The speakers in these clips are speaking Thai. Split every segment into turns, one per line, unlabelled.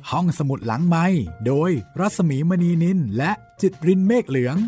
ห้องสมุดหลังไมค์โดยรัศมีมณีนินและจิตรินเมฆเหลือง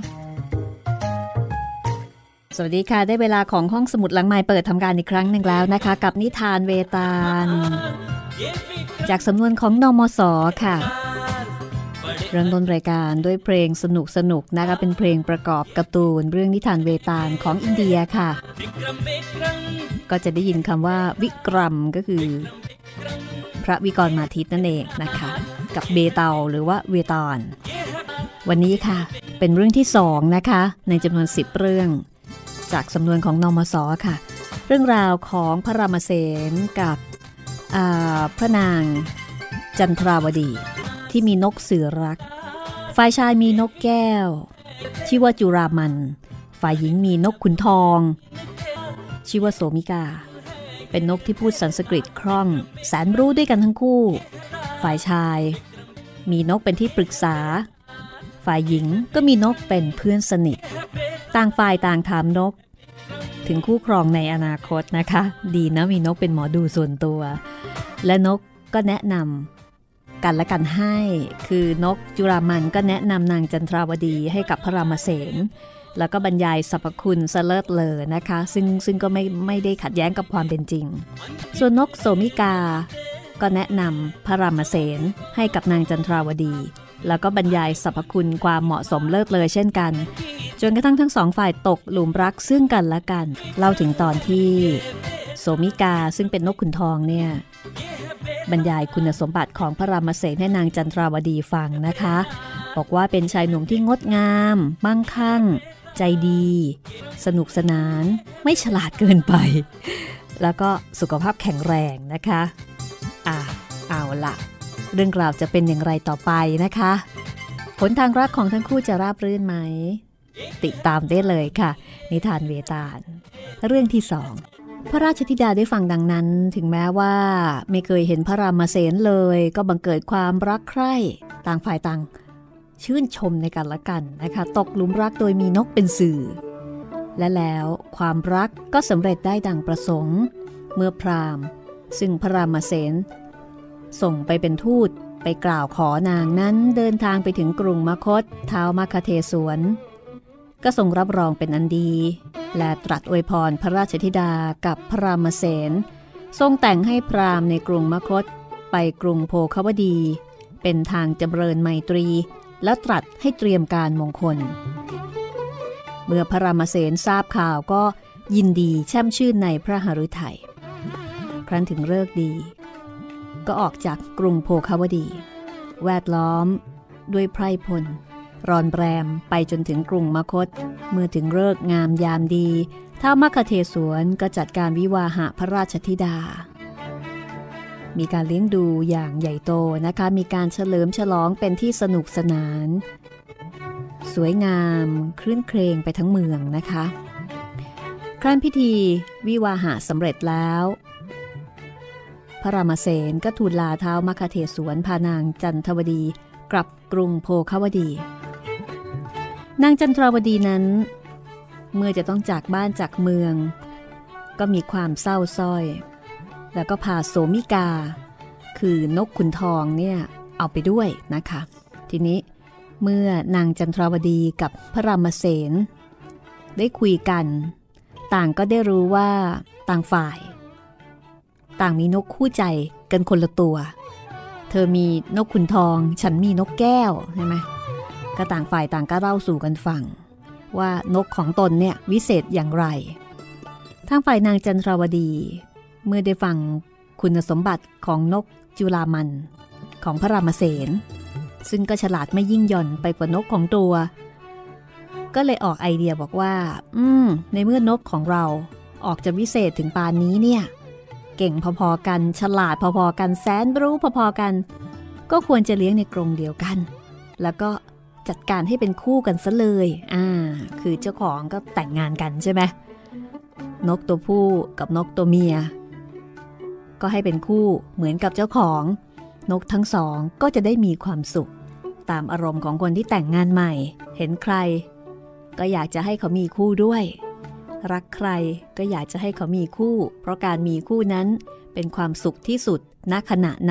สวัสดีค่ะได้เวลาของห้องสมุดหลังไมค์เปิดทำการอีกครั้งหนึ่งแล้วนะคะกับนิทานเวตาลจากสำนวนของนมส.ค่ะเริ่มต้นรายการด้วยเพลงสนุกนะคะเป็นเพลงประกอบการ์ตูนเรื่องนิทานเวตาลของอินเดียค่ะก็จะได้ยินคำว่าวิกรัมก็คือพระวิกรมาทิตนั่นเองนะคะกับเบเตาหรือว่าเวตาลวันนี้ค่ะเป็นเรื่องที่2นะคะในจำนวน10เรื่องจากสำนวนของนมส.ค่ะเรื่องราวของพระรามเสนกับพระนางจันทราวดีที่มีนกสื่อรักฝ่ายชายมีนกแก้วชื่อว่าจุรามันฝ่ายหญิงมีนกขุนทองชื่อว่าโสมิกาเป็นนกที่พูดสันสกฤตคล่องแสนรู้ด้วยกันทั้งคู่ฝ่ายชายมีนกเป็นที่ปรึกษาฝ่ายหญิงก็มีนกเป็นเพื่อนสนิทต่างฝ่ายต่างถามนกถึงคู่ครองในอนาคตนะคะดีนะมีนกเป็นหมอดูส่วนตัวและนกก็แนะนำกันและกันให้คือนกจุรามันก็แนะนำนางจันทราวดีให้กับพระรามเสนแล้วก็บรรยายสรรพคุณเสลิศเลอนะคะซึ่งก็ไม่ได้ขัดแย้งกับความเป็นจริงส่วนนกโสมิกาก็แนะนำพระรามเสนให้กับนางจันทราวดีแล้วก็บรรยายสรรพคุณความเหมาะสมเลิศเลอเช่นกันจนกระทั่งทั้งสองฝ่ายตกหลุมรักซึ่งกันและกันเล่าถึงตอนที่โสมิกาซึ่งเป็นนกขุนทองเนี่ยบรรยายคุณสมบัติของพระรามเสนให้นางจันทราวดีฟังนะคะบอกว่าเป็นชายหนุ่มที่งดงามมั่งคั่งใจดีสนุกสนานไม่ฉลาดเกินไปแล้วก็สุขภาพแข็งแรงนะคะเอาล่ะเรื่องราวจะเป็นอย่างไรต่อไปนะคะผลทางรักของทั้งคู่จะราบรื่นไหมติดตามได้เลยค่ะนิทานเวตาลเรื่องที่2พระราชธิดาได้ฟังดังนั้นถึงแม้ว่าไม่เคยเห็นพระรามเสนเลยก็บังเกิดความรักใคร่ต่างฝ่ายต่างชื่นชมในกันและกันนะคะตกหลุมรักโดยมีนกเป็นสื่อและแล้วความรักก็สำเร็จได้ดังประสงค์เมื่อพราหมณ์ซึ่งพระรามเสนส่งไปเป็นทูตไปกล่าวขอนางนั้นเดินทางไปถึงกรุงมคธท้าวมคเทศวรก็ทรงรับรองเป็นอันดีและตรัสอวยพรพระราชธิดากับพระรามเสนทรงแต่งให้พราหมณ์ในกรุงมคธไปกรุงโพควดีเป็นทางจำเริญไมตรีแล้วตรัสให้เตรียมการมงคลเมื่อพระรามเสนทราบข่าวก็ยินดีแช่มชื่นในพระหฤทัยครั้นถึงฤกษ์ดีก็ออกจากกรุงโพควดีแวดล้อมด้วยไพร่พลรอนแรมไปจนถึงกรุงมคธเมื่อถึงฤกษ์งามยามดีท้าวมคเทศวรก็จัดการวิวาหะพระราชธิดามีการเลี้ยงดูอย่างใหญ่โตนะคะมีการเฉลิมฉลองเป็นที่สนุกสนานสวยงามคลื่นเครงไปทั้งเมืองนะคะครั้นพิธีวิวาหะสำเร็จแล้วพระรามเสนก็ทูลลาท้าวมคเทศวรพานางจันทวดีกลับกรุงโพควดีนางจันทราวดีนั้นเมื่อจะต้องจากบ้านจากเมืองก็มีความเศร้าส้อยแล้วก็พาโสมิกาคือนกขุนทองเนี่ยเอาไปด้วยนะคะทีนี้เมื่อนางจันทราวดีกับพระรามเสนได้คุยกันต่างก็ได้รู้ว่าต่างฝ่ายต่างมีนกคู่ใจกันคนละตัวเธอมีนกขุนทองฉันมีนกแก้วใช่ไหมก็ต่างฝ่ายต่างก็เล่าสู่กันฟังว่านกของตนเนี่ยวิเศษอย่างไรทางฝ่ายนางจันทราวดีเมื่อได้ฟังคุณสมบัติของนกจุลามันของพระรามเสนซึ่งก็ฉลาดไม่ยิ่งหย่อนไปกว่านกของตัวก็เลยออกไอเดียบอกว่าในเมื่อนกของเราออกจะวิเศษถึงปานนี้เนี่ยเก่งพอๆกันฉลาดพอๆกันแสนรู้พอๆกันก็ควรจะเลี้ยงในกรงเดียวกันแล้วก็จัดการให้เป็นคู่กันซะเลยคือเจ้าของก็แต่งงานกันใช่ไหมนกตัวผู้กับนกตัวเมียก็ให้เป็นคู่เหมือนกับเจ้าของนกทั้งสองก็จะได้มีความสุขตามอารมณ์ของคนที่แต่งงานใหม่เห็นใครก็อยากจะให้เขามีคู่ด้วยรักใครก็อยากจะให้เขามีคู่เพราะการมีคู่นั้นเป็นความสุขที่สุดณขณะนั้น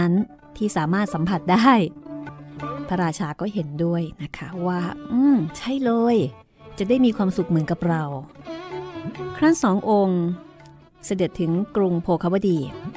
ที่สามารถสัมผัสได้พระราชาก็เห็นด้วยนะคะว่าใช่เลยจะได้มีความสุขเหมือนกับเราครั้นสององค์เสด็จถึงกรุงโภควดี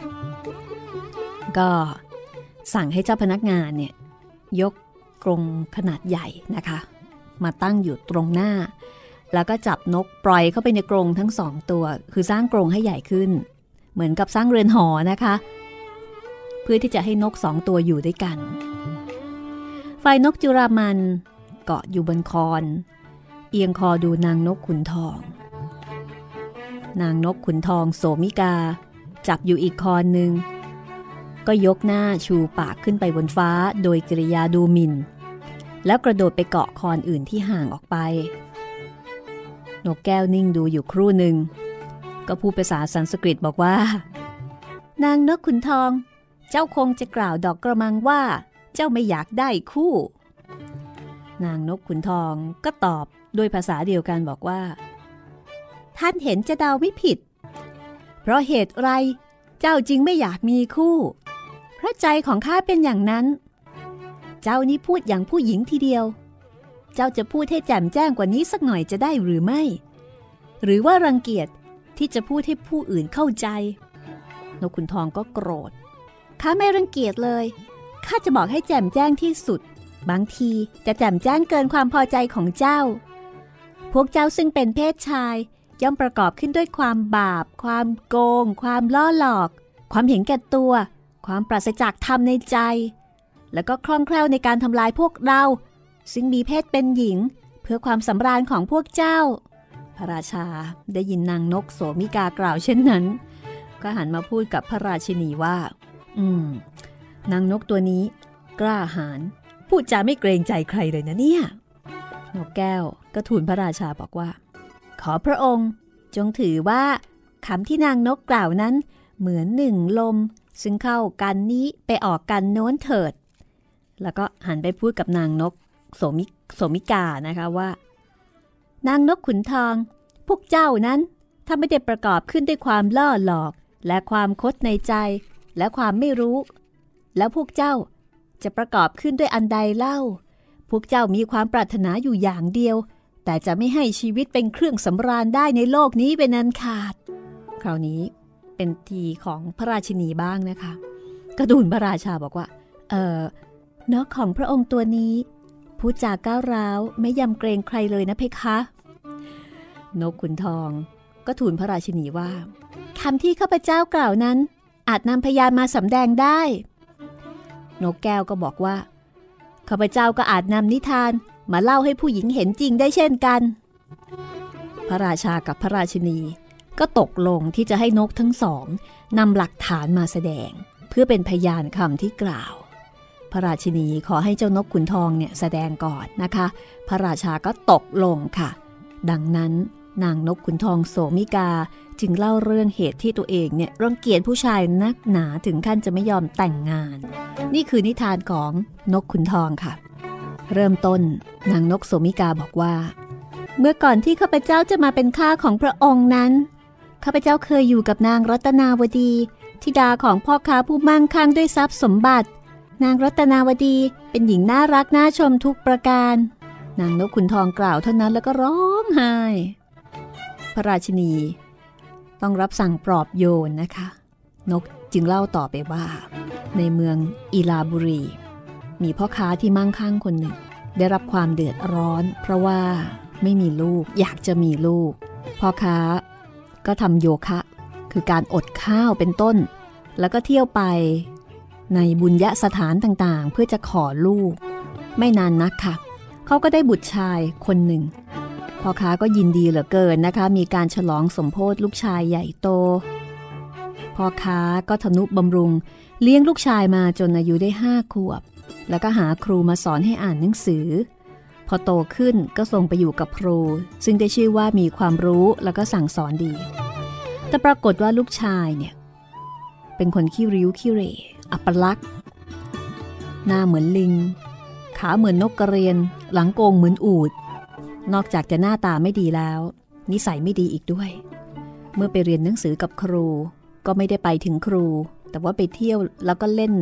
ก็สั่งให้เจ้าพนักงานเนี่ยยกกรงขนาดใหญ่นะคะมาตั้งอยู่ตรงหน้าแล้วก็จับนกปล่อยเข้าไปในกรงทั้งสองตัวคือสร้างกรงให้ใหญ่ขึ้นเหมือนกับสร้างเรือนหอนะคะเพื่อที่จะให้นกสองตัวอยู่ด้วยกันฝ่ายนกจุรามันเกาะอยู่บนคอนเอียงคอดูนางนกขุนทองนางนกขุนทองโสมิกาจับอยู่อีกคอนหนึ่งก็ยกหน้าชูปากขึ้นไปบนฟ้าโดยกริยาดูหมิ่นแล้วกระโดดไปเกาะคอนอื่นที่ห่างออกไปนกแก้วนิ่งดูอยู่ครู่หนึ่งก็พูดภาษาสันสกฤตบอกว่านางนกขุนทองเจ้าคงจะกล่าวดอกกระมังว่าเจ้าไม่อยากได้คู่นางนกขุนทองก็ตอบด้วยภาษาเดียวกันบอกว่าท่านเห็นจะเดาไม่ผิดเพราะเหตุไรเจ้าจึงไม่อยากมีคู่เพราะใจของข้าเป็นอย่างนั้นเจ้านี่พูดอย่างผู้หญิงทีเดียวเจ้าจะพูดให้แจ่มแจ้งกว่านี้สักหน่อยจะได้หรือไม่หรือว่ารังเกียจที่จะพูดให้ผู้อื่นเข้าใจนกขุนทองก็โกรธข้าไม่รังเกียจเลยข้าจะบอกให้แจ่มแจ้งที่สุดบางทีจะแจ่มแจ้งเกินความพอใจของเจ้าพวกเจ้าซึ่งเป็นเพศชายย่อมประกอบขึ้นด้วยความบาปความโกงความล่อหลอกความเห็นแก่ตัวความปราศจากธรรมในใจแล้วก็คล่องแคล่วในการทำลายพวกเราซึ่งมีเพศเป็นหญิงเพื่อความสำราญของพวกเจ้าพระราชาได้ยินนางนกโสมิกากล่าวเช่นนั้นก็หันมาพูดกับพระราชินีว่านางนกตัวนี้กล้าหาญพูดจาไม่เกรงใจใครเลยนะเนี่ยนกแก้วก็ทูลพระราชาบอกว่าขอพระองค์จงถือว่าคำที่นางนกกล่าวนั้นเหมือนหนึ่งลมซึ่งเข้ากันนี้ไปออกกันโน้นเถิดแล้วก็หันไปพูดกับนางนกโสมิกานะคะว่านางนกขุนทองพวกเจ้านั้นถ้าไม่ได้ประกอบขึ้นด้วยความล่อหลอกและความคดในใจและความไม่รู้แล้วพวกเจ้าจะประกอบขึ้นด้วยอันใดเล่าพวกเจ้ามีความปรารถนาอยู่อย่างเดียวแต่จะไม่ให้ชีวิตเป็นเครื่องสำราญได้ในโลกนี้เป็นอันขาดคราวนี้เป็นทีของพระราชินีบ้างนะคะก็ทูลพระราชาบอกว่านกของพระองค์ตัวนี้พูดจาก้าวร้าวไม่ยำเกรงใครเลยนะเพคะนกขุนทองก็ทูลพระราชินีว่าคำที่ข้าพเจ้ากล่าวนั้นอาจนำพยานมาสำแดงได้นกแก้วก็บอกว่าข้าพเจ้าก็อาจนำนิทานมาเล่าให้ผู้หญิงเห็นจริงได้เช่นกันพระราชากับพระราชินีก็ตกลงที่จะให้นกทั้งสองนำหลักฐานมาแสดงเพื่อเป็นพยานคำที่กล่าวพระราชินีขอให้เจ้านกขุนทองเนี่ยแสดงก่อนนะคะพระราชาก็ตกลงค่ะดังนั้นนางนกขุนทองโสมิกาจึงเล่าเรื่องเหตุที่ตัวเองเนี่ยรังเกียจผู้ชายนักหนาถึงขั้นจะไม่ยอมแต่งงานนี่คือนิทานของนกขุนทองค่ะเริ่มต้นนางนกโสมิกาบอกว่าเมื่อก่อนที่ข้าพเจ้าจะมาเป็นข้าของพระองค์นั้นข้าพเจ้าเคยอยู่กับนางรัตนาวดีธิดาของพ่อค้าผู้มั่งคั่งด้วยทรัพย์สมบัตินางรัตนาวดีเป็นหญิงน่ารักน่าชมทุกประการนางนกขุนทองกล่าวเท่านั้นแล้วก็ร้องไห้พระราชินีต้องรับสั่งปลอบโยนนะคะนกจึงเล่าต่อไปว่าในเมืองอีลาบุรีมีพ่อค้าที่มั่งคั่งคนหนึ่งได้รับความเดือดร้อนเพราะว่าไม่มีลูกอยากจะมีลูกพ่อค้าก็ทำโยคะคือการอดข้าวเป็นต้นแล้วก็เที่ยวไปในบุญญสถานต่างๆเพื่อจะขอลูกไม่นานนักค่ะเขาก็ได้บุตรชายคนหนึ่งพ่อค้าก็ยินดีเหลือเกินนะคะมีการฉลองสมโภชลูกชายใหญ่โตพ่อค้าก็ทนุบำรุงเลี้ยงลูกชายมาจนอายุได้5 ขวบแล้วก็หาครูมาสอนให้อ่านหนังสือพอโตขึ้นก็ส่งไปอยู่กับครูซึ่งได้ชื่อว่ามีความรู้แล้วก็สั่งสอนดีแต่ปรากฏว่าลูกชายเนี่ยเป็นคนขี้ริ้วขี้เหร่อัปลักษณ์หน้าเหมือนลิงขาเหมือนนกกระเรียนหลังโกงเหมือนอูฐนอกจากจะหน้าตาไม่ดีแล้วนิสัยไม่ดีอีกด้วยเมื่อไปเรียนหนังสือกับครูก็ไม่ได้ไปถึงครูแต่ว่าไปเที่ยวแล้วก็เล่น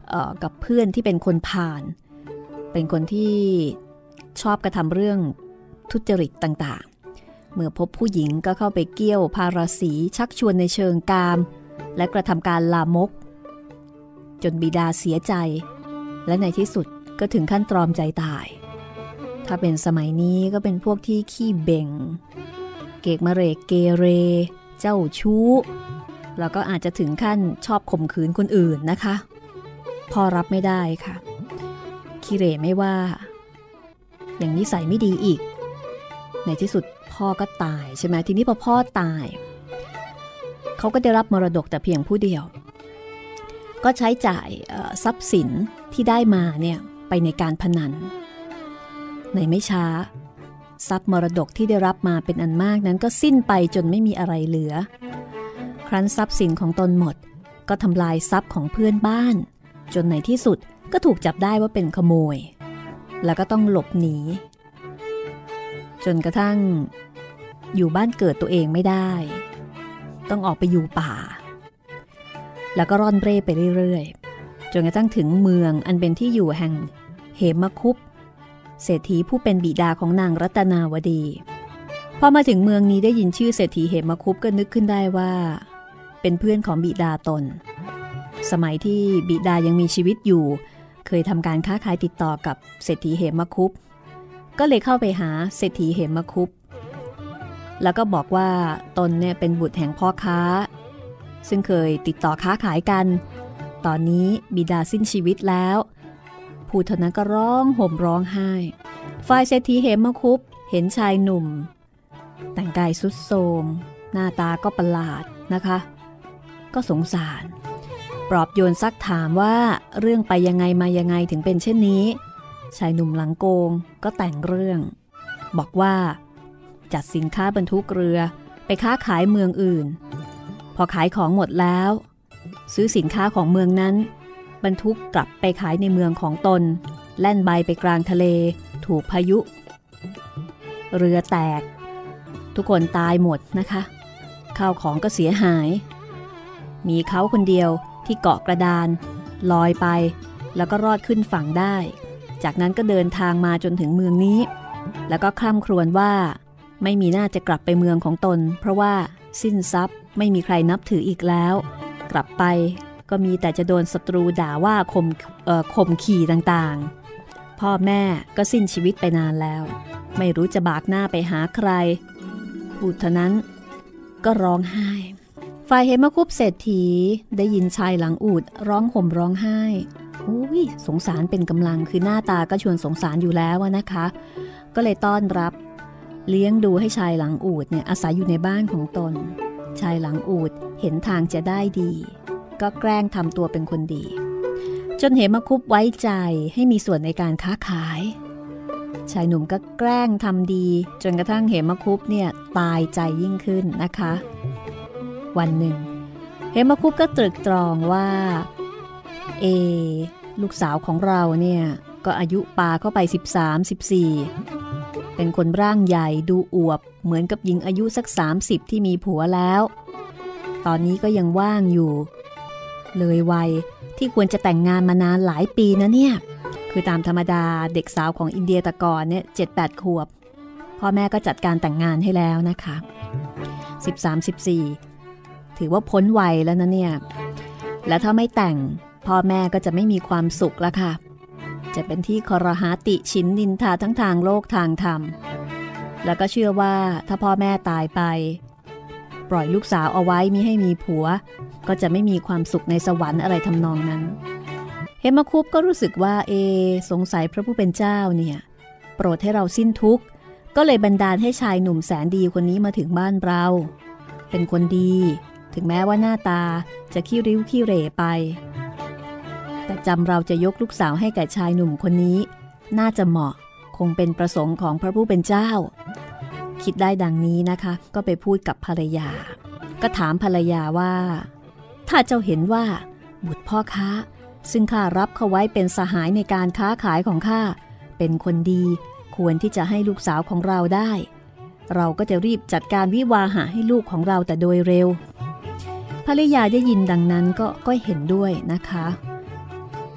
กับเพื่อนที่เป็นคนพาลเป็นคนที่ชอบกระทำเรื่องทุจริตต่างๆเมื่อพบผู้หญิงก็เข้าไปเกี่ยวพาราสีชักชวนในเชิงกามและกระทำการลามกจนบิดาเสียใจและในที่สุดก็ถึงขั้นตรอมใจตายถ้าเป็นสมัยนี้ก็เป็นพวกที่ขี้เบ่งเกกมะเรกเกเรเจ้าชู้แล้วก็อาจจะถึงขั้นชอบข่มขืนคนอื่นนะคะพ่อรับไม่ได้ค่ะขี้เหร่ไม่ว่าอย่างนิสัยไม่ดีอีกในที่สุดพ่อก็ตายใช่ไหมทีนี้พอพ่อตายเขาก็ได้รับมรดกแต่เพียงผู้เดียวก็ใช้จ่ายทรัพย์สินที่ได้มาเนี่ยไปในการพนันในไม่ช้าทรัพย์มรดกที่ได้รับมาเป็นอันมากนั้นก็สิ้นไปจนไม่มีอะไรเหลือครั้นทรัพย์สินของตนหมดก็ทำลายทรัพย์ของเพื่อนบ้านจนในที่สุดก็ถูกจับได้ว่าเป็นขโมยแล้วก็ต้องหลบหนีจนกระทั่งอยู่บ้านเกิดตัวเองไม่ได้ต้องออกไปอยู่ป่าแล้วก็ร่อนเร่ไปเรื่อยๆจนกระทั่งถึงเมืองอันเป็นที่อยู่แห่งเหมคุปเศรษฐีผู้เป็นบิดาของนางรัตนาวดีพอมาถึงเมืองนี้ได้ยินชื่อเศรษฐีเหมคุปก็นึกขึ้นได้ว่าเป็นเพื่อนของบิดาตนสมัยที่บิดายังมีชีวิตอยู่เคยทำการค้าขายติดต่อกับเศรษฐีเหมคุปก็เลยเข้าไปหาเศรษฐีเหมคุปแล้วก็บอกว่าตนเนี่ยเป็นบุตรแห่งพ่อค้าซึ่งเคยติดต่อค้าขายกันตอนนี้บิดาสิ้นชีวิตแล้วผู้เท่านั้นก็ร้องห่มร้องไห้ฝ่ายเศรษฐีเหมคุปเห็นชายหนุ่มแต่งกายทรุดโทรมหน้าตาก็ประหลาดนะคะก็สงสารปลอบโยนซักถามว่าเรื่องไปยังไงมายังไงถึงเป็นเช่นนี้ชายหนุ่มหลังโกงก็แต่งเรื่องบอกว่าจัดสินค้าบรรทุกเรือไปค้าขายเมืองอื่นพอขายของหมดแล้วซื้อสินค้าของเมืองนั้นบรรทุกกลับไปขายในเมืองของตนแล่นใบไปกลางทะเลถูกพายุเรือแตกทุกคนตายหมดนะคะข้าวของก็เสียหายมีเขาคนเดียวที่เกาะกระดานลอยไปแล้วก็รอดขึ้นฝั่งได้จากนั้นก็เดินทางมาจนถึงเมืองนี้แล้วก็คร่ำครวญว่าไม่มีน่าจะกลับไปเมืองของตนเพราะว่าสิ้นทรัพย์ไม่มีใครนับถืออีกแล้วกลับไปก็มีแต่จะโดนศัตรูด่าว่าข่มขี่ต่างๆพ่อแม่ก็สิ้นชีวิตไปนานแล้วไม่รู้จะบากหน้าไปหาใครพูดเท่านั้นก็ร้องไห้ฝ่ายเหมคุปเศรษฐีได้ยินชายหลังอูฐร้องห่มร้องไห้สงสารเป็นกำลังคือหน้าตาก็ชวนสงสารอยู่แล้วนะคะก็เลยต้อนรับเลี้ยงดูให้ชายหลังอูฐเนี่ยอาศัยอยู่ในบ้านของตนชายหลังอูฐเห็นทางจะได้ดีก็แกล้งทำตัวเป็นคนดีจนเหมคุปไว้ใจให้มีส่วนในการค้าขายชายหนุ่มก็แกล้งทำดีจนกระทั่งเหมคุปเนี่ยตายใจยิ่งขึ้นนะคะวันหนึ่งเหมคุปก็ตรึกตรองว่าลูกสาวของเราเนี่ยก็อายุปาเข้าไป13-14เป็นคนร่างใหญ่ดูอวบเหมือนกับหญิงอายุสัก30ที่มีผัวแล้วตอนนี้ก็ยังว่างอยู่เลยวัยที่ควรจะแต่งงานมานานหลายปีนะเนี่ยคือตามธรรมดาเด็กสาวของอินเดียแต่ก่อนเนี่ย 7-8 ขวบพ่อแม่ก็จัดการแต่งงานให้แล้วนะคะ13-14ถือว่าพ้นวัยแล้วนะเนี่ยและถ้าไม่แต่งพ่อแม่ก็จะไม่มีความสุขละค่ะจะเป็นที่ครหาติฉินนินทาทั้งทางโลกทางธรรมแล้วก็เชื่อว่าถ้าพ่อแม่ตายไปปล่อยลูกสาวเอาไว้มิให้มีผัวก็จะไม่มีความสุขในสวรรค์อะไรทำนองนั้นเหมคุปก็รู้สึกว่าสงสัยพระผู้เป็นเจ้าเนี่ยโปรดให้เราสิ้นทุกข์ก็เลยบันดาลให้ชายหนุ่มแสนดีคนนี้มาถึงบ้านเราเป็นคนดีถึงแม้ว่าหน้าตาจะขี้ริ้วขี้เหร่ไปแต่จำเราจะยกลูกสาวให้แก่ชายหนุ่มคนนี้น่าจะเหมาะคงเป็นประสงค์ของพระผู้เป็นเจ้าคิดได้ดังนี้นะคะก็ไปพูดกับภรรยาก็ถามภรรยาว่าถ้าเจ้าเห็นว่าบุตรพ่อค้าซึ่งข้ารับเขาไว้เป็นสหายในการค้าขายของข้าเป็นคนดีควรที่จะให้ลูกสาวของเราได้เราก็จะรีบจัดการวิวาหะให้ลูกของเราแต่โดยเร็วภรรยาได้ยินดังนั้นก็เห็นด้วยนะคะ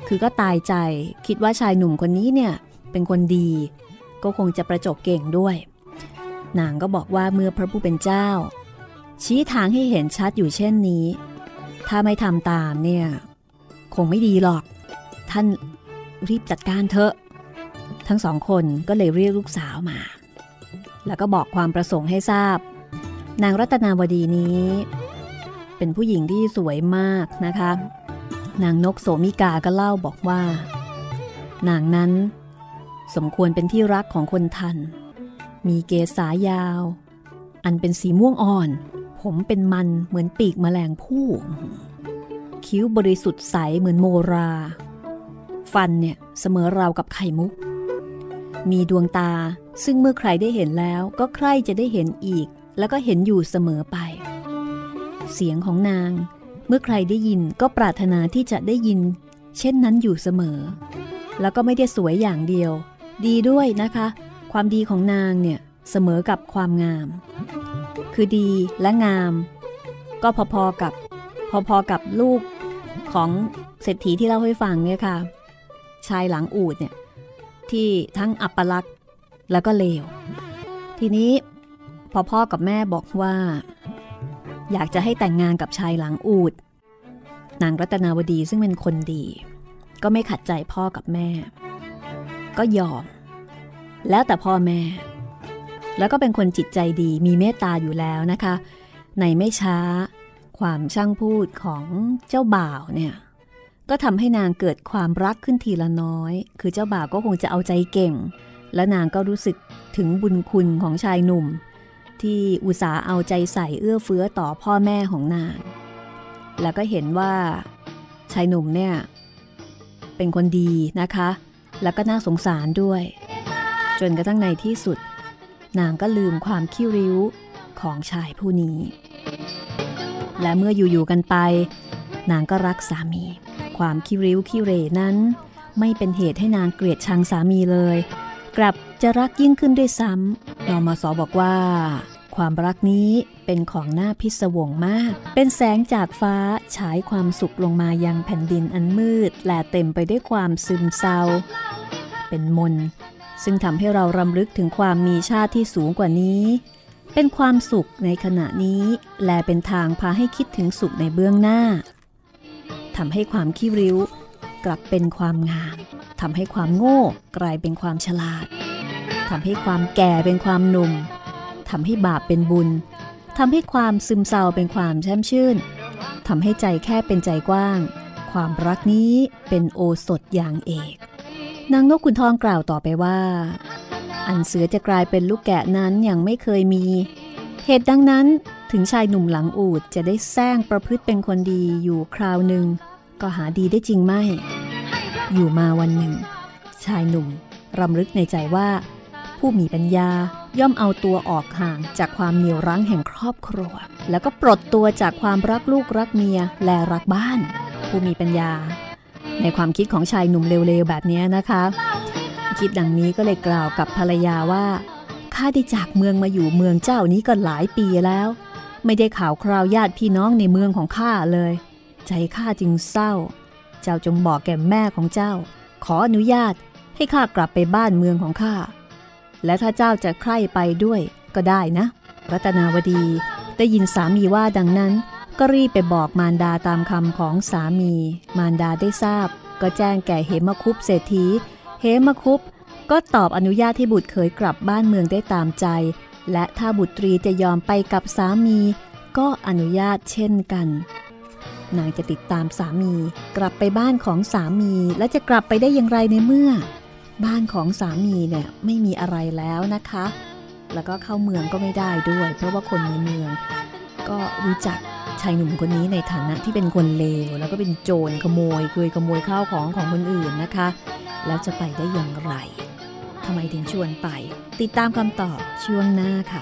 คือก็ตายใจคิดว่าชายหนุ่มคนนี้เนี่ยเป็นคนดีก็คงจะประจบเก่งด้วยนางก็บอกว่าเมื่อพระผู้เป็นเจ้าชี้ทางให้เห็นชัดอยู่เช่นนี้ถ้าไม่ทำตามเนี่ยคงไม่ดีหรอกท่านรีบจัดการเถอะทั้งสองคนก็เลยเรียกลูกสาวมาแล้วก็บอกความประสงค์ให้ทราบนางรัตนาวดีนี้เป็นผู้หญิงที่สวยมากนะคะนางนกโสมิกาก็เล่าบอกว่านางนั้นสมควรเป็นที่รักของคนทันมีเกศายาวอันเป็นสีม่วงอ่อนผมเป็นมันเหมือนปีกแมลงผู้คิ้วบริสุทธิ์ใสเหมือนโมราฟันเนี่ยเสมอราวกับไข่มุกมีดวงตาซึ่งเมื่อใครได้เห็นแล้วก็ใคร่จะได้เห็นอีกแล้วก็เห็นอยู่เสมอไปเสียงของนางเมื่อใครได้ยินก็ปรารถนาที่จะได้ยินเช่นนั้นอยู่เสมอแล้วก็ไม่ได้สวยอย่างเดียวดีด้วยนะคะความดีของนางเนี่ยเสมอกับความงามคือดีและงามก็พอๆกับลูกของเศรษฐีที่เล่าให้ฟังเนี่ยค่ะชายหลังอูฐเนี่ยที่ทั้งอัปลักษณ์แล้วก็เลวทีนี้พอพ่อกับแม่บอกว่าอยากจะให้แต่งงานกับชายหลังอูฐนางรัตนาวดีซึ่งเป็นคนดีก็ไม่ขัดใจพ่อกับแม่ก็ยอมแล้วแต่พ่อแม่แล้วก็เป็นคนจิตใจดีมีเมตตาอยู่แล้วนะคะในไม่ช้าความช่างพูดของเจ้าบ่าวเนี่ยก็ทำให้นางเกิดความรักขึ้นทีละน้อยคือเจ้าบ่าวก็คงจะเอาใจเก่งและนางก็รู้สึกถึงบุญคุณของชายหนุ่มที่อุตส่าห์เอาใจใส่เอื้อเฟื้อต่อพ่อแม่ของนางแล้วก็เห็นว่าชายหนุ่มเนี่ยเป็นคนดีนะคะแล้วก็น่าสงสารด้วยจนกระทั่งในที่สุดนางก็ลืมความขี้ริ้วของชายผู้นี้และเมื่ออยู่ๆกันไปนางก็รักสามีความขี้ริ้วขี้เหร่นั้นไม่เป็นเหตุให้นางเกลียดชังสามีเลยกลับจะรักยิ่งขึ้นด้วยซ้ำนมส.บอกว่าความรักนี้เป็นของน่าพิศวงมากเป็นแสงจากฟ้าฉายความสุขลงมายังแผ่นดินอันมืดและเต็มไปด้วยความซึมเศร้าเป็นมนต์ซึ่งทำให้เรารำลึกถึงความมีชาติที่สูงกว่านี้เป็นความสุขในขณะนี้และเป็นทางพาให้คิดถึงสุขในเบื้องหน้าทำให้ความขี้ริ้วกลับเป็นความงามทำให้ความโง่กลายเป็นความฉลาดทำให้ความแก่เป็นความหนุ่มทำให้บาปเป็นบุญทำให้ความซึมเศร้าเป็นความแช่มชื่นทำให้ใจแค่เป็นใจกว้างความรักนี้เป็นโอสถอย่างเอกนางนกขุนทองกล่าวต่อไปว่าอันเสือจะกลายเป็นลูกแกะนั้นยังไม่เคยมีเหตุดังนั้นถึงชายหนุ่มหลังอูฐจะได้แซงประพฤติเป็นคนดีอยู่คราวหนึ่งก็หาดีได้จริงไม่อยู่มาวันหนึ่งชายหนุ่มรำลึกในใจว่าผู้มีปัญญาย่อมเอาตัวออกห่างจากความเหนี่ยวรั้งแห่งครอบครัวแล้วก็ปลดตัวจากความรักลูกรักเมียและรักบ้านผู้มีปัญญาในความคิดของชายหนุ่มเร็วๆแบบนี้นะคะคิดดังนี้ก็เลยกล่าวกับภรรยาว่าข้าได้จากเมืองมาอยู่เมืองเจ้านี้ก็หลายปีแล้วไม่ได้ข่าวคราวญาติพี่น้องในเมืองของข้าเลยใจข้าจึงเศร้าเจ้าจงบอกแก่แม่ของเจ้าขออนุญาตให้ข้ากลับไปบ้านเมืองของข้าและถ้าเจ้าจะใคร่ไปด้วยก็ได้นะรัตนาวดีได้ยินสามีว่าดังนั้นก็รีบไปบอกมารดาตามคำของสามีมารดาได้ทราบก็แจ้งแก่เหมคุปเศรษฐีเหมคุปก็ตอบอนุญาตให้บุตรเขยกลับบ้านเมืองได้ตามใจและถ้าบุตรีจะยอมไปกับสามีก็อนุญาตเช่นกันนางจะติดตามสามีกลับไปบ้านของสามีและจะกลับไปได้อย่างไรในเมื่อบ้านของสามีเนี่ยไม่มีอะไรแล้วนะคะแล้วก็เข้าเมืองก็ไม่ได้ด้วยเพราะว่าคนในเมืองก็รู้จักชายหนุ่มคนนี้ในฐานะที่เป็นคนเลวแล้วก็เป็นโจรขโมยเคยขโมยข้าวของคนอื่นนะคะแล้วจะไปได้อย่างไรทำไมถึงชวนไปติดตามคำตอบช่วงหน้าค่ะ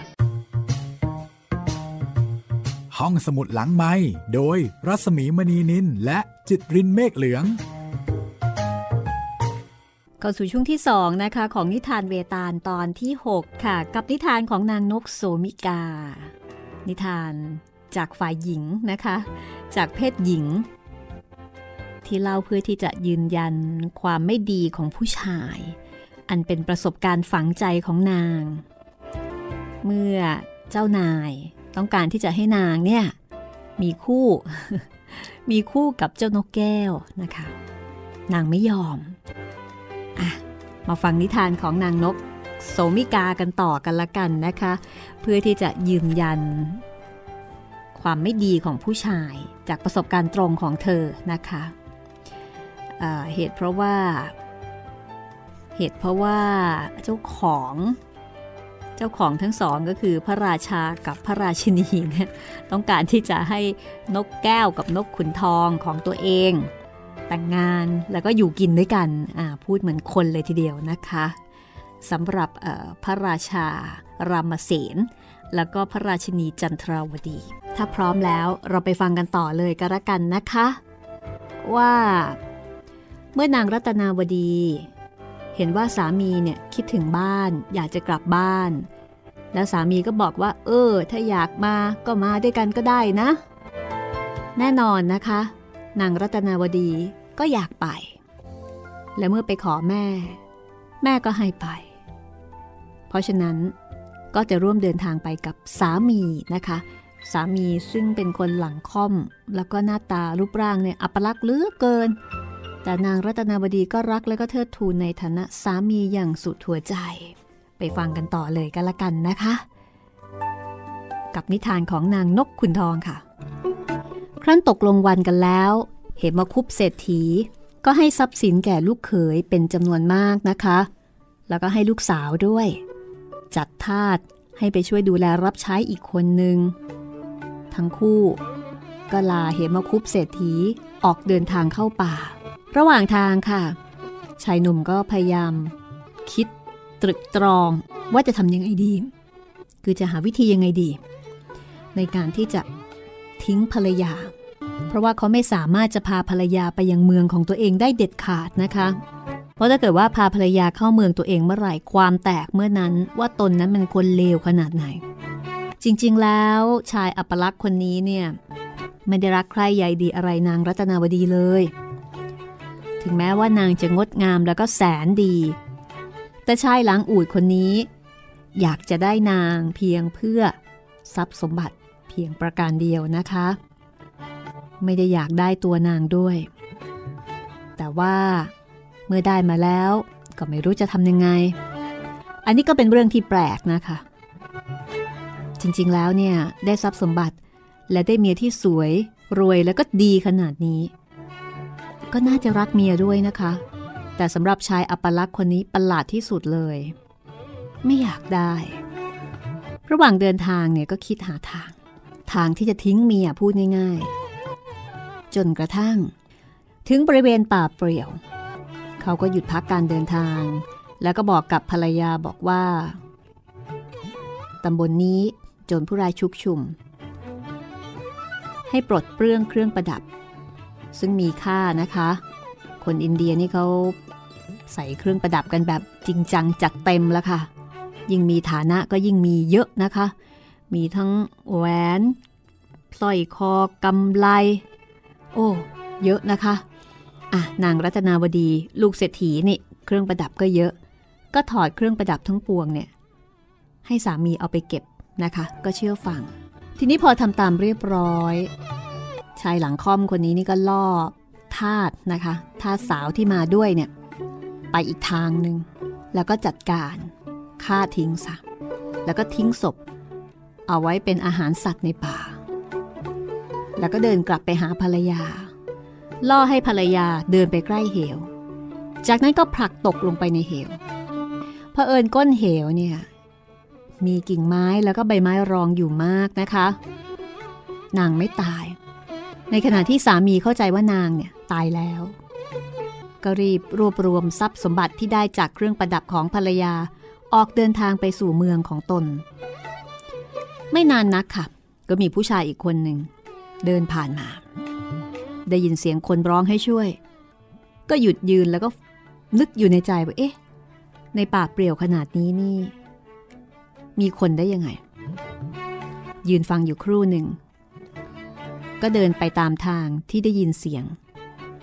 ห้องสมุดหลังไมค์โดยรัศมีมณีนินและจิตรินเมฆเหลือง
เข้าสู่ช่วงที่2นะคะของนิทานเวตาลตอนที่6ค่ะกับนิทานของนางนกโสมิกานิทานจากฝ่ายหญิงนะคะจากเพศหญิงที่เล่าเพื่อที่จะยืนยันความไม่ดีของผู้ชายอันเป็นประสบการณ์ฝังใจของนางเมื่อเจ้านายต้องการที่จะให้นางเนี่ยมีคู่ มีคู่กับเจ้านกแก้วนะคะนางไม่ยอมมาฟังนิทานของนางนกโสมิกากันต่อกันละกันนะคะเพื่อที่จะยืนยันความไม่ดีของผู้ชายจากประสบการณ์ตรงของเธอนะคะเหตุเพราะว่าเจ้าของทั้งสองก็คือพระราชากับพระราชินีเนี่ยต้องการที่จะให้นกแก้วกับนกขุนทองของตัวเองแต่งงานแล้วก็อยู่กินด้วยกันพูดเหมือนคนเลยทีเดียวนะคะสำหรับพระราชารามเสนแล้วก็พระราชินีจันทราวดีถ้าพร้อมแล้วเราไปฟังกันต่อเลยก็แล้วกันนะคะว่าเมื่อนางรัตนาวดีเห็นว่าสามีเนี่ยคิดถึงบ้านอยากจะกลับบ้านแล้วสามีก็บอกว่าถ้าอยากมาก็มาด้วยกันก็ได้นะแน่นอนนะคะนางรัตนาวดีก็อยากไปและเมื่อไปขอแม่ก็ให้ไปเพราะฉะนั้นก็จะร่วมเดินทางไปกับสามีนะคะสามีซึ่งเป็นคนหลังค่อมแล้วก็หน้าตารูปร่างเนี่ยอัปลักษณ์เหลือเกินแต่นางรัตนาวดีก็รักและก็เทิดทูนในฐานะสามีอย่างสุดหัวใจไปฟังกันต่อเลยกันละกันนะคะกับนิทานของนางนกขุนทองค่ะครั้นตกลงวันกันแล้วเหมคุปเศรษฐีก็ให้ทรัพย์สินแก่ลูกเขยเป็นจำนวนมากนะคะแล้วก็ให้ลูกสาวด้วยจัดทาสให้ไปช่วยดูแลรับใช้อีกคนนึงทั้งคู่ก็ลาเหมคุปเศรษฐีออกเดินทางเข้าป่าระหว่างทางค่ะชายหนุ่มก็พยายามคิดตรึกตรองว่าจะทำยังไงดีคือจะหาวิธียังไงดีในการที่จะทิ้งภรรยาเพราะว่าเขาไม่สามารถจะพาภรรยาไปยังเมืองของตัวเองได้เด็ดขาดนะคะเพราะถ้าเกิดว่าพาภรรยาเข้าเมืองตัวเองเมื่อไหร่ความแตกเมื่อนั้นว่าตนนั้นเป็นคนเลวขนาดไหนจริงๆแล้วชายอัปลักษณ์คนนี้เนี่ยไม่ได้รักใคร่ใยดีอะไรนางรัตนาวดีเลยถึงแม้ว่านางจะงดงามแล้วก็แสนดีแต่ชายหลังอูฐคนนี้อยากจะได้นางเพียงเพื่อทรัพย์สมบัติเพียงประการเดียวนะคะไม่ได้อยากได้ตัวนางด้วยแต่ว่าเมื่อได้มาแล้วก็ไม่รู้จะทำยังไงอันนี้ก็เป็นเรื่องที่แปลกนะคะจริงๆแล้วเนี่ยได้ทรัพย์สมบัติและได้เมียที่สวยรวยแล้วก็ดีขนาดนี้ก็น่าจะรักเมียด้วยนะคะแต่สำหรับชายอัปลักษณ์คนนี้ประหลาดที่สุดเลยไม่อยากได้ระหว่างเดินทางเนี่ยก็คิดหาทางที่จะทิ้งเมียพูดง่ายๆจนกระทั่งถึงบริเวณป่าเปลี่ยวเขาก็หยุดพักการเดินทางแล้วก็บอกกับภรรยาบอกว่าตำบลนี้โจรผู้ร้ายชุกชุมให้ปลดเปลื้องเครื่องประดับซึ่งมีค่านะคะคนอินเดียนี่เขาใส่เครื่องประดับกันแบบจริงจังจัดเต็มแล้วค่ะยิ่งมีฐานะก็ยิ่งมีเยอะนะคะมีทั้งแหวนสร้อยคอกำไลโอ้เยอะนะคะนางรัตนาวดีลูกเศรษฐีนี่เครื่องประดับก็เยอะก็ถอดเครื่องประดับทั้งปวงเนี่ยให้สามีเอาไปเก็บนะคะก็เชื่อฟังทีนี้พอทำตามเรียบร้อยชายหลังค่อมคนนี้นี่ก็ล่อทาสนะคะทาสสาวที่มาด้วยเนี่ยไปอีกทางนึงแล้วก็จัดการฆ่าทิ้งซะแล้วก็ทิ้งศพเอาไว้เป็นอาหารสัตว์ในป่าแล้วก็เดินกลับไปหาภรรยาล่อให้ภรรยาเดินไปใกล้เหวจากนั้นก็ผลักตกลงไปในเหวเผอิญก้นเหวเนี่ยมีกิ่งไม้แล้วก็ใบไม้รองอยู่มากนะคะนางไม่ตายในขณะที่สามีเข้าใจว่านางเนี่ยตายแล้วก็รีบรวบรวมทรัพย์สมบัติที่ได้จากเครื่องประดับของภรรยาออกเดินทางไปสู่เมืองของตนไม่นานนักค่ะก็มีผู้ชายอีกคนหนึ่งเดินผ่านมาได้ยินเสียงคนร้องให้ช่วยก็หยุดยืนแล้วก็นึกอยู่ในใจว่าในป่าเปลี่ยวขนาดนี้นี่มีคนได้ยังไงยืนฟังอยู่ครู่หนึ่งก็เดินไปตามทางที่ได้ยินเสียง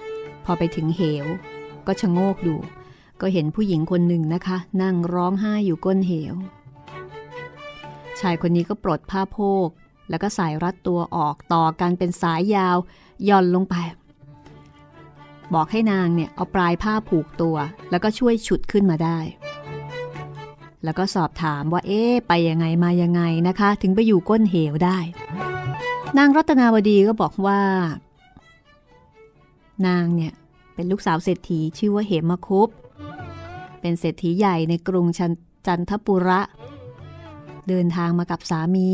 อไปถึงเหวก็ชะโงกดูก็เห็นผู้หญิงคนหนึ่งนะคะนั่งร้องไห้อยู่ก้นเหวชายคนนี้ก็ปลดผ้าโพกแล้วก็สายรัดตัวออกต่อกันเป็นสายยาวย่อนลงไปบอกให้นางเนี่ยเอาปลายผ้าผูกตัวแล้วก็ช่วยฉุดขึ้นมาได้แล้วก็สอบถามว่าไปยังไงมายังไงนะคะถึงไปอยู่ก้นเหวได้นางรัตนาวดีก็บอกว่านางเนี่ยเป็นลูกสาวเศรษฐีชื่อว่าเหมคุปเป็นเศรษฐีใหญ่ในกรุงจันทปุระเดินทางมากับสามี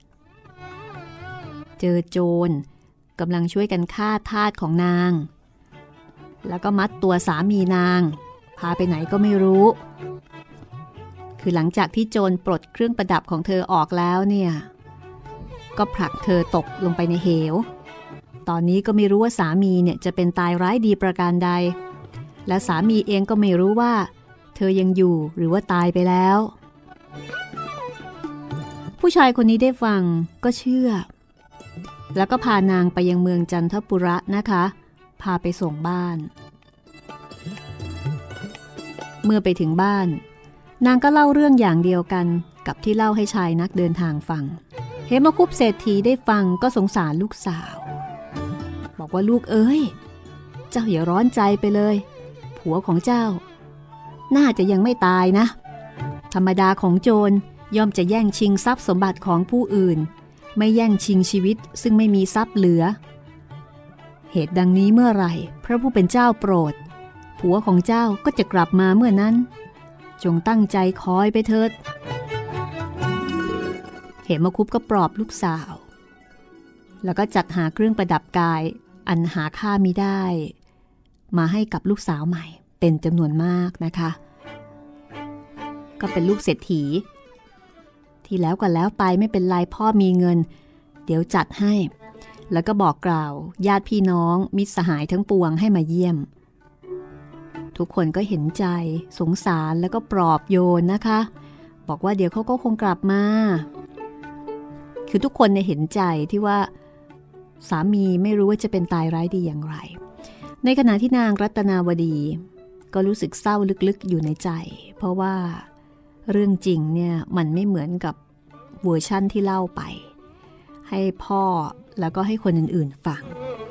เจอโจรกำลังช่วยกันฆ่าทาสของนางแล้วก็มัดตัวสามีนางพาไปไหนก็ไม่รู้คือหลังจากที่โจรปลดเครื่องประดับของเธอออกแล้วเนี่ยก็ผลักเธอตกลงไปในเหวตอนนี้ก็ไม่รู้ว่าสามีเนี่ยจะเป็นตายร้ายดีประการใดและสามีเองก็ไม่รู้ว่าเธอยังอยู่หรือว่าตายไปแล้วผู้ชายคนนี้ได้ฟังก็เชื่อแล้วก็พานางไปยังเมืองจันทปุระนะคะพาไปส่งบ้านเมื่อไปถึงบ้านนางก็เล่าเรื่องอย่างเดียวกันกับที่เล่าให้ชายนักเดินทางฟังเหมคุปเศรษฐีได้ฟังก็สงสารลูกสาวบอกว่าลูกเอ้ยเจ้าอย่าร้อนใจไปเลยผัวของเจ้าน่าจะยังไม่ตายนะธรรมดาของโจรย่อมจะแย่งชิงทรัพย์สมบัติของผู้อื่นไม่แย่งชิงชีวิตซึ่งไม่มีทรัพย์เหลือเหตุดังนี้เมื่อไหร่พระผู้เป็นเจ้าโปรดผัวของเจ้าก็จะกลับมาเมื่อนั้นจงตั้งใจคอยไปเถิดเหมคุปก็ปลอบลูกสาวแล้วก็จัดหาเครื่องประดับกายอันหาค่ามิได้มาให้กับลูกสาวใหม่เป็นจำนวนมากนะคะก็เป็นลูกเศรษฐีที่แล้วก็แล้วไปไม่เป็นไรพ่อมีเงินเดี๋ยวจัดให้แล้วก็บอกกล่าวญาติพี่น้องมิตรสหายทั้งปวงให้มาเยี่ยมทุกคนก็เห็นใจสงสารแล้วก็ปลอบโยนนะคะบอกว่าเดี๋ยวเขาก็คงกลับมาคือทุกคนเนี่ยเห็นใจที่ว่าสามีไม่รู้ว่าจะเป็นตายร้ายดีอย่างไรในขณะที่นางรัตนาวดีก็รู้สึกเศร้าลึกๆอยู่ในใจเพราะว่าเรื่องจริงเนี่ยมันไม่เหมือนกับเวอร์ชั่นที่เล่าไปให้พ่อแล้วก็ให้คนอื่นๆฟัง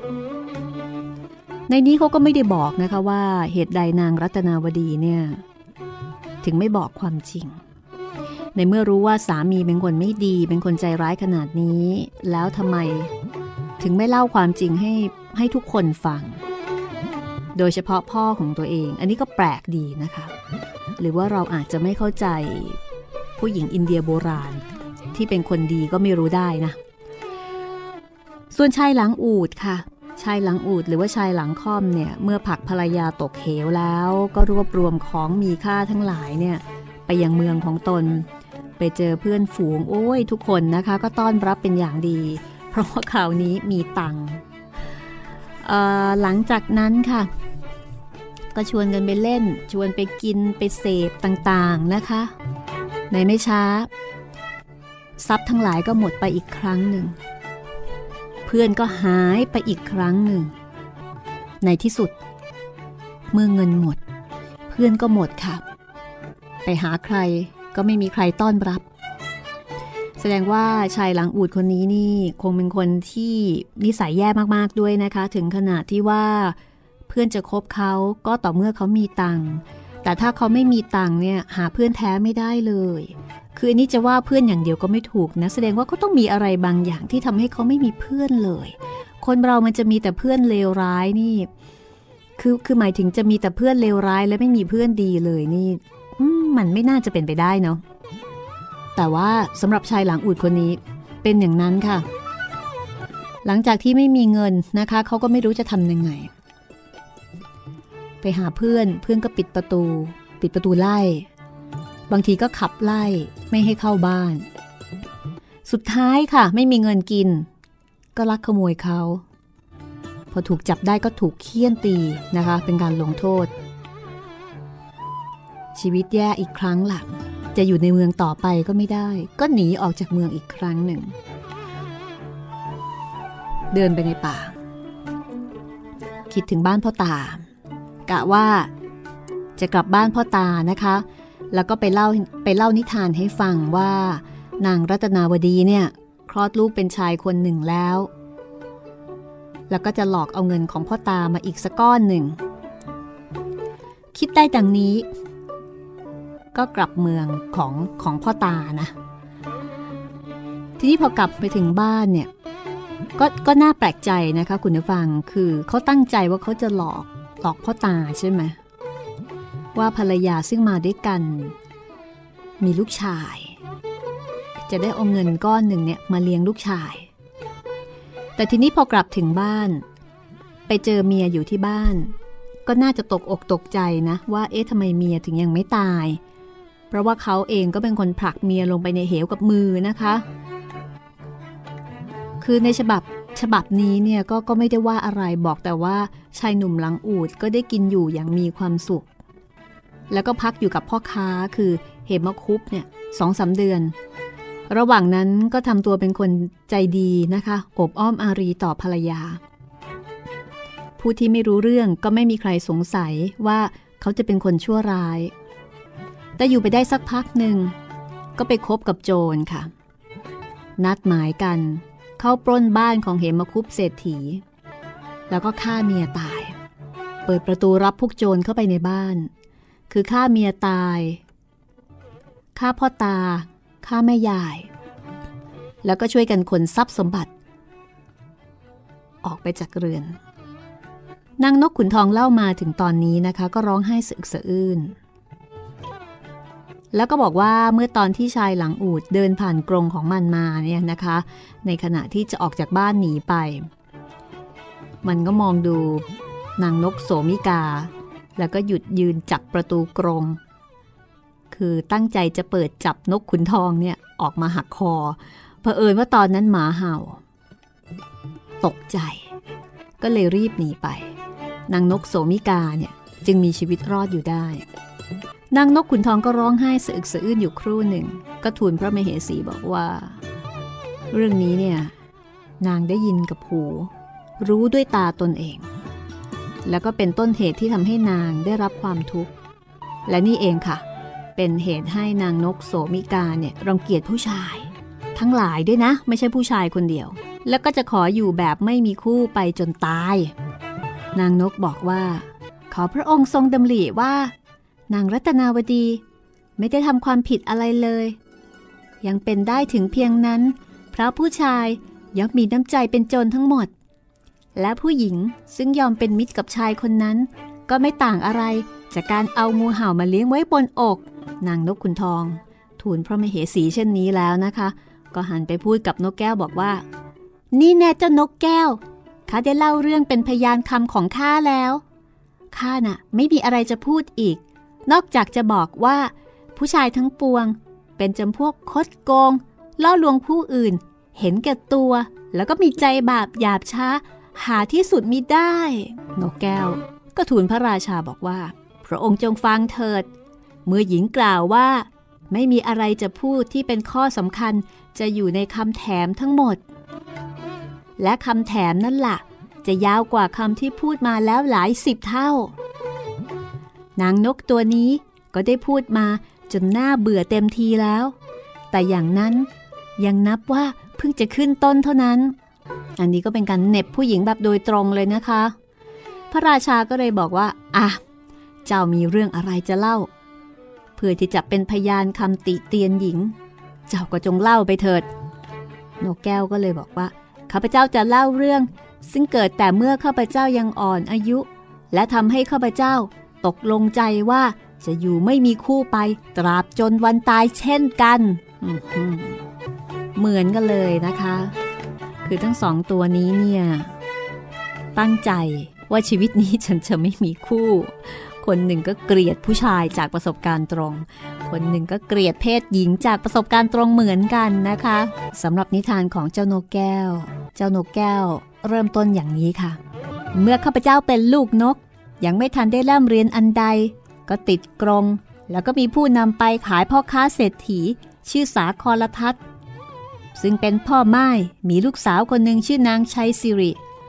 ในนี้เขาก็ไม่ได้บอกนะคะว่าเหตุใดนางรัตนาวดีเนี่ยถึงไม่บอกความจริงในเมื่อรู้ว่าสามีเป็นคนไม่ดีเป็นคนใจร้ายขนาดนี้แล้วทำไมถึงไม่เล่าความจริงให้ทุกคนฟังโดยเฉพาะพ่อของตัวเองอันนี้ก็แปลกดีนะคะหรือว่าเราอาจจะไม่เข้าใจผู้หญิงอินเดียโบราณที่เป็นคนดีก็ไม่รู้ได้นะส่วนชายหลังอูฐค่ะชายหลังอูฐหรือว่าชายหลังค่อมเนี่ยเมื่อผลักภรรยาตกเหวแล้วก็รวบรวมของมีค่าทั้งหลายเนี่ยไปยังเมืองของตนไปเจอเพื่อนฝูงโอ้ยทุกคนนะคะก็ต้อนรับเป็นอย่างดีเพราะว่าคราวนี้มีตังค์หลังจากนั้นค่ะก็ชวนกันไปเล่นชวนไปกินไปเสพต่างๆนะคะในไม่ช้าทรัพย์ทั้งหลายก็หมดไปอีกครั้งหนึ่งเพื่อนก็หายไปอีกครั้งหนึ่งในที่สุดเมื่อเงินหมดเพื่อนก็หมดค่ะไปหาใครก็ไม่มีใครต้อนรับแสดงว่าชายหลังอูฐคนนี้นี่คงเป็นคนที่นิสัยแย่มากๆด้วยนะคะถึงขนาดที่ว่าเพื่อนจะคบเขาก็ต่อเมื่อเขามีตังค์แต่ถ้าเขาไม่มีตังค์เนี่ยหาเพื่อนแท้ไม่ได้เลยคืออันนี้จะว่าเพื่อนอย่างเดียวก็ไม่ถูกนะแสดงว่าเขาต้องมีอะไรบางอย่างที่ทำให้เขาไม่มีเพื่อนเลยคนเรามันจะมีแต่เพื่อนเลวร้ายนี่คือหมายถึงจะมีแต่เพื่อนเลวร้ายและไม่มีเพื่อนดีเลยนี่มันไม่น่าจะเป็นไปได้เนาะแต่ว่าสำหรับชายหลังอูฐคนนี้เป็นอย่างนั้นค่ะหลังจากที่ไม่มีเงินนะคะเขาก็ไม่รู้จะทำยังไงไปหาเพื่อนก็ปิดประตูไล่บางทีก็ขับไล่ไม่ให้เข้าบ้านสุดท้ายค่ะไม่มีเงินกินก็ลักขโมยเขาพอถูกจับได้ก็ถูกเฆี่ยนตีนะคะเป็นการลงโทษชีวิตแย่อีกครั้งล่ะจะอยู่ในเมืองต่อไปก็ไม่ได้ก็หนีออกจากเมืองอีกครั้งหนึ่งเดินไปในป่าคิดถึงบ้านพ่อตากะว่าจะกลับบ้านพ่อตานะคะแล้วก็ไปเล่านิทานให้ฟังว่านางรัตนาวดีเนี่ยคลอดลูกเป็นชายคนหนึ่งแล้วก็จะหลอกเอาเงินของพ่อตามาอีกสักก้อนหนึ่งคิดได้ดังนี้ก็กลับเมืองของพ่อตานะทีนี้พอกลับไปถึงบ้านเนี่ยก็น่าแปลกใจนะคะคุณผู้ฟังคือเขาตั้งใจว่าเขาจะหลอกพ่อตาใช่ไหมว่าภรรยาซึ่งมาด้วยกันมีลูกชายจะได้เอาเงินก้อนหนึ่งเนี่ยมาเลี้ยงลูกชายแต่ทีนี้พอกลับถึงบ้านไปเจอเมียอยู่ที่บ้านก็น่าจะตกอกตกใจนะว่าเอ๊ะทำไมเมียถึงยังไม่ตายเพราะว่าเขาเองก็เป็นคนผลักเมียลงไปในเหวกับมือนะคะคือในฉบับนี้เนี่ยก็ไม่ได้ว่าอะไรบอกแต่ว่าชายหนุ่มหลังอูฐก็ได้กินอยู่อย่างมีความสุขแล้วก็พักอยู่กับพ่อค้าคือเหมคุปเนี่ย 2-3 เดือนระหว่างนั้นก็ทำตัวเป็นคนใจดีนะคะอบอ้อมอารีต่อภรรยาผู้ที่ไม่รู้เรื่องก็ไม่มีใครสงสัยว่าเขาจะเป็นคนชั่วร้ายแต่อยู่ไปได้สักพักหนึ่งก็ไปคบกับโจรค่ะนัดหมายกันเข้าปล้นบ้านของเหมคุปเศรษฐีแล้วก็ฆ่าเมียตายเปิดประตูรับพวกโจรเข้าไปในบ้านคือฆ่าเมียตายฆ่าพ่อตาฆ่าแม่ยายแล้วก็ช่วยกันขนทรัพย์สมบัติออกไปจากเรือนนางนกขุนทองเล่ามาถึงตอนนี้นะคะก็ร้องไห้สะอึกสะอื้นแล้วก็บอกว่าเมื่อตอนที่ชายหลังอูฐเดินผ่านกรงของมันมาเนี่ยนะคะในขณะที่จะออกจากบ้านหนีไปมันก็มองดูนางนกโสมิกาแล้วก็หยุดยืนจับประตูกรงคือตั้งใจจะเปิดจับนกขุนทองเนี่ยออกมาหักคอเผอิญว่าตอนนั้นหมาเห่าตกใจก็เลยรีบหนีไปนางนกโสมิกาเนี่ยจึงมีชีวิตรอดอยู่ได้นางนกขุนทองก็ร้องไห้สะอึกสะอื้นอยู่ครู่หนึ่งก็ทูลพระมเหสีบอกว่าเรื่องนี้เนี่ยนางได้ยินกับหูรู้ด้วยตาตนเองแล้วก็เป็นต้นเหตุที่ทำให้นางได้รับความทุกข์และนี่เองค่ะเป็นเหตุให้นางนกโสมิกาเนี่ยรังเกียจผู้ชายทั้งหลายด้วยนะไม่ใช่ผู้ชายคนเดียวแล้วก็จะขออยู่แบบไม่มีคู่ไปจนตายนางนกบอกว่าขอพระองค์ทรงดำริว่านางรัตนาวดีไม่ได้ทำความผิดอะไรเลยยังเป็นได้ถึงเพียงนั้นเพราะผู้ชายย่อมมีน้ำใจเป็นโจรทั้งหมดและผู้หญิงซึ่งยอมเป็นมิตรกับชายคนนั้นก็ไม่ต่างอะไรจากการเอางูเห่ามาเลี้ยงไว้บนอกนางนกขุนทองทูลพระมเหสีเช่นนี้แล้วนะคะก็หันไปพูดกับนกแก้วบอกว่านี่แน่เจ้านกแก้วข้าได้เล่าเรื่องเป็นพยานคำของข้าแล้วข้าน่ะไม่มีอะไรจะพูดอีกนอกจากจะบอกว่าผู้ชายทั้งปวงเป็นจำพวกคดโกงล่อลวงผู้อื่นเห็นแก่ตัวแล้วก็มีใจบาปหยาบช้าหาที่สุดมิได้นกแก้วก็ทูลพระราชาบอกว่าพระองค์จงฟังเถิดเมื่อหญิงกล่าวว่าไม่มีอะไรจะพูดที่เป็นข้อสำคัญจะอยู่ในคำแถมทั้งหมดและคำแถมนั่นล่ะจะยาวกว่าคำที่พูดมาแล้วหลาย10 เท่านางนกตัวนี้ก็ได้พูดมาจนน่าเบื่อเต็มทีแล้วแต่อย่างนั้นยังนับว่าเพิ่งจะขึ้นต้นเท่านั้นอันนี้ก็เป็นการเหน็บผู้หญิงแบบโดยตรงเลยนะคะพระราชาก็เลยบอกว่าเจ้ามีเรื่องอะไรจะเล่าเพื่อที่จะเป็นพยานคำติเตียนหญิงเจ้าก็จงเล่าไปเถิดนกแก้วก็เลยบอกว่าข้าพเจ้าจะเล่าเรื่องซึ่งเกิดแต่เมื่อข้าพเจ้ายังอ่อนอายุและทำให้ข้าพเจ้าตกลงใจว่าจะอยู่ไม่มีคู่ไปตราบจนวันตายเช่นกันเหมือนกันเลยนะคะคือทั้งสองตัวนี้เนี่ยตั้งใจว่าชีวิตนี้ฉันจะไม่มีคู่คนหนึ่งก็เกลียดผู้ชายจากประสบการณ์ตรงคนหนึ่งก็เกลียดเพศหญิงจากประสบการณ์ตรงเหมือนกันนะคะสำหรับนิทานของเจ้านกแก้วเริ่มต้นอย่างนี้ค่ะเมื่อข้าพเจ้าเป็นลูกนกยังไม่ทันได้ร่ำเรียนอันใดก็ติดกรงแล้วก็มีผู้นำไปขายพ่อค้าเศรษฐีชื่อสาครทัศน์ซึ่งเป็นพ่อม่ายมีลูกสาวคนหนึ่งชื่อนางชัยสิริ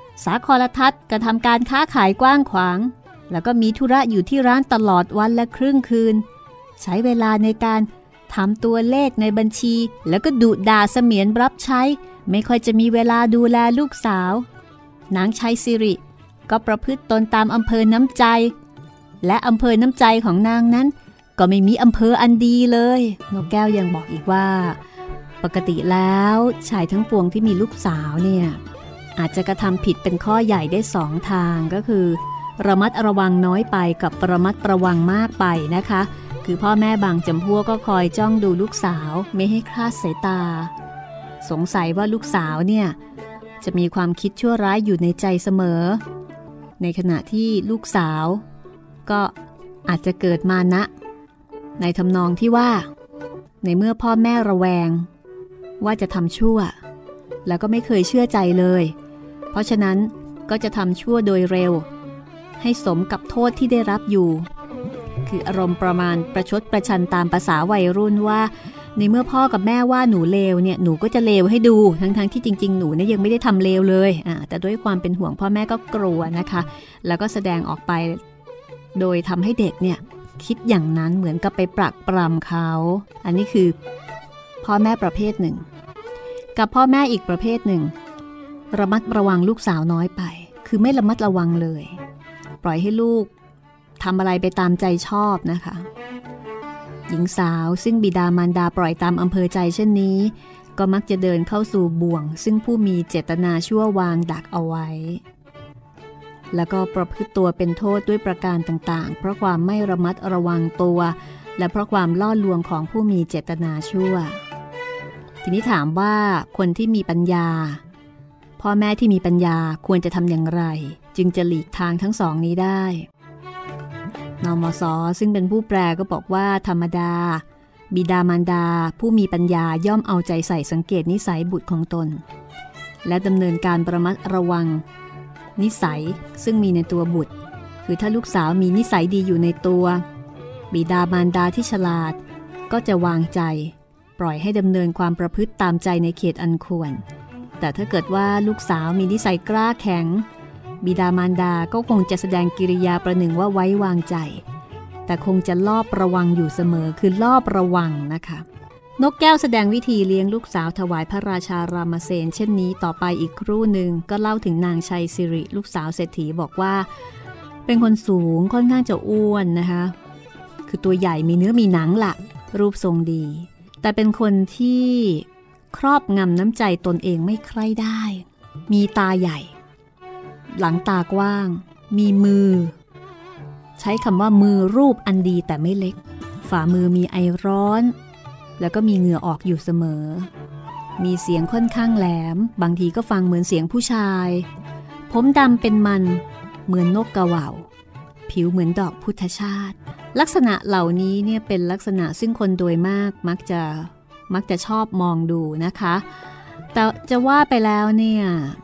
สาครทัศน์ก็ทำการค้าขายกว้างขวางแล้วก็มีธุระอยู่ที่ร้านตลอดวันและครึ่งคืนใช้เวลาในการทำตัวเลขในบัญชีแล้วก็ดุด่าเสมียนรับใช้ไม่ค่อยจะมีเวลาดูแลลูกสาวนางชัยสิริก็ประพฤติตนตามอำเภอน้ำใจและอำเภอน้ำใจของนางนั้นก็ไม่มีอำเภออันดีเลยนกแก้วยังบอกอีกว่าปกติแล้วชายทั้งปวงที่มีลูกสาวเนี่ยอาจจะกระทำผิดเป็นข้อใหญ่ได้สองทางก็คือระมัดระวังน้อยไปกับระมัดระวังมากไปนะคะคือพ่อแม่บางจำพวกก็คอยจ้องดูลูกสาวไม่ให้คลาดสายตาสงสัยว่าลูกสาวเนี่ยจะมีความคิดชั่วร้ายอยู่ในใจเสมอในขณะที่ลูกสาวก็อาจจะเกิดมานะในทำนองที่ว่าในเมื่อพ่อแม่ระแวงว่าจะทำชั่วแล้วก็ไม่เคยเชื่อใจเลยเพราะฉะนั้นก็จะทำชั่วโดยเร็วให้สมกับโทษที่ได้รับอยู่คืออารมณ์ประมาณประชดประชันตามภาษาวัยรุ่นว่าในเมื่อพ่อกับแม่ว่าหนูเลวเนี่ยหนูก็จะเลวให้ดูทั้งที่จริงๆหนูเนี่ยยังไม่ได้ทำเลวเลยแต่ด้วยความเป็นห่วงพ่อแม่ก็กลัวนะคะแล้วก็แสดงออกไปโดยทำให้เด็กเนี่ยคิดอย่างนั้นเหมือนกับไปปรักปรำเขาอันนี้คือพ่อแม่ประเภทหนึ่งกับพ่อแม่อีกประเภทหนึ่งระมัดระวังลูกสาวน้อยไปคือไม่ระมัดระวังเลยปล่อยให้ลูกทำอะไรไปตามใจชอบนะคะหญิงสาวซึ่งบิดามารดาปล่อยตามอำเภอใจเช่นนี้ก็มักจะเดินเข้าสู่บ่วงซึ่งผู้มีเจตนาชั่ววางดักเอาไว้แล้วก็ประพฤติตัวเป็นโทษด้วยประการต่างๆเพราะความไม่ระมัดระวังตัวและเพราะความล่อลวงของผู้มีเจตนาชั่วทีนี้ถามว่าคนที่มีปัญญาพ่อแม่ที่มีปัญญาควรจะทำอย่างไรจึงจะหลีกทางทั้งสองนี้ได้นมส.ซึ่งเป็นผู้แปลก็บอกว่าธรรมดาบิดามารดาผู้มีปัญญาย่อมเอาใจใส่สังเกตนิสัยบุตรของตนและดำเนินการระมัดระวังนิสัยซึ่งมีในตัวบุตรคือถ้าลูกสาวมีนิสัยดีอยู่ในตัวบิดามารดาที่ฉลาดก็จะวางใจปล่อยให้ดำเนินความประพฤติตามใจในเขตอันควรแต่ถ้าเกิดว่าลูกสาวมีนิสัยกล้าแข็งบิดามารดาก็คงจะแสดงกิริยาประหนึ่งว่าไว้วางใจแต่คงจะลอบระวังอยู่เสมอคือลอบระวังนะคะนกแก้วแสดงวิธีเลี้ยงลูกสาวถวายพระราชารามเสนเช่นนี้ต่อไปอีกครู่หนึ่งก็เล่าถึงนางชัยสิริลูกสาวเศรษฐีบอกว่าเป็นคนสูงค่อนข้างจะอ้วนนะคะคือตัวใหญ่มีเนื้อมีหนังล่ะรูปทรงดีแต่เป็นคนที่ครอบงำน้ำใจตนเองไม่ใคร่ได้มีตาใหญ่หลังตากว้างมีมือใช้คำว่ามือรูปอันดีแต่ไม่เล็กฝ่ามือมีไอร้อนแล้วก็มีเหงื่อออกอยู่เสมอมีเสียงค่อนข้างแหลมบางทีก็ฟังเหมือนเสียงผู้ชายผมดำเป็นมันเหมือนนกกระเหว่าผิวเหมือนดอกพุทธชาติลักษณะเหล่านี้เนี่ยเป็นลักษณะซึ่งคนโดยมากมักจะชอบมองดูนะคะแต่จะว่าไปแล้วเนี่ย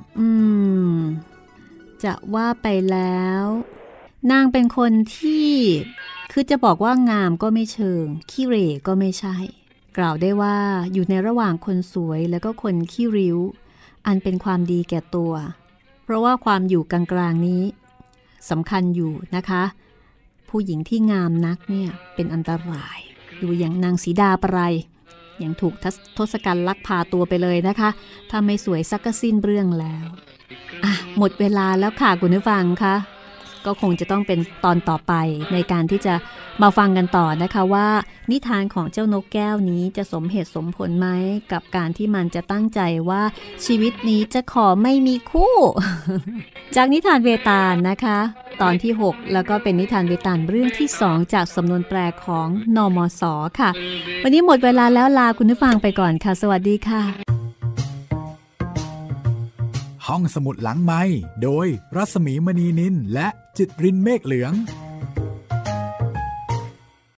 จะว่าไปแล้วนางเป็นคนที่คือจะบอกว่างามก็ไม่เชิงขี้เหร่ก็ไม่ใช่กล่าวได้ว่าอยู่ในระหว่างคนสวยแล้วก็คนขี้ริ้วอันเป็นความดีแก่ตัวเพราะว่าความอยู่กลางๆนี้สำคัญอยู่นะคะผู้หญิงที่งามนักเนี่ยเป็นอันตรายดูอย่างนางสีดาปไรอย่างถูกทศกัณฐ์ลักพาตัวไปเลยนะคะถ้าไม่สวยสักก็สิ้นเรื่องแล้วหมดเวลาแล้วค่ะคุณผู้ฟังคะก็คงจะต้องเป็นตอนต่อไปในการที่จะมาฟังกันต่อนะคะว่านิทานของเจ้านกแก้วนี้จะสมเหตุสมผลไหมกับการที่มันจะตั้งใจว่าชีวิตนี้จะขอไม่มีคู่ จากนิทานเวตาลนะคะตอนที่6แล้วก็เป็นนิทานเวตาลเรื่องที่2จากสำนวนแปลของนมส.ค่ะวันนี้หมดเวลาแล้วลาคุณผู้ฟังไปก่อนค่ะสวัสดีค่ะ
ห้องสมุดหลังไมค์โดยรัศมีมณีนินและจิตรินเมฆเหลือง